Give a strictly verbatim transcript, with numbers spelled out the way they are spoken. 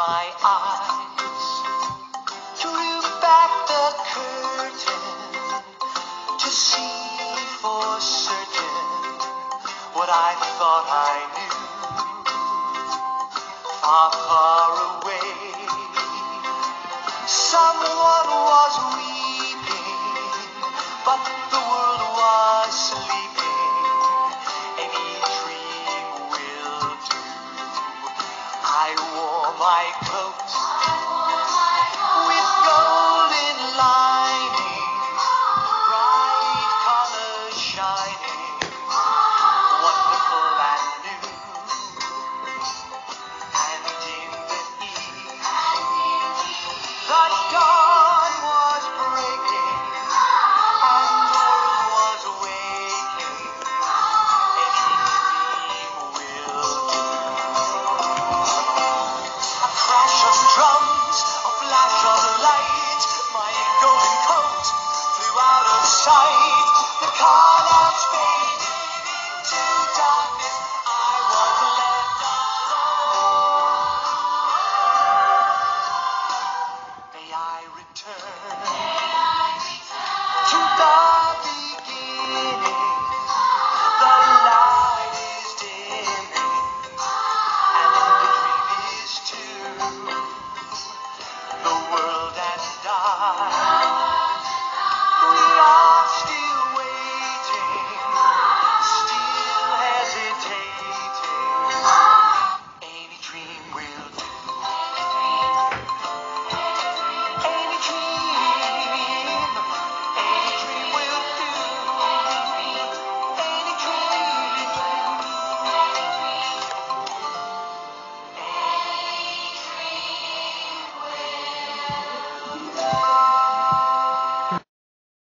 my eyes, drew back the curtain to see for certain what I thought I knew. Far, far away, someone was weeping, but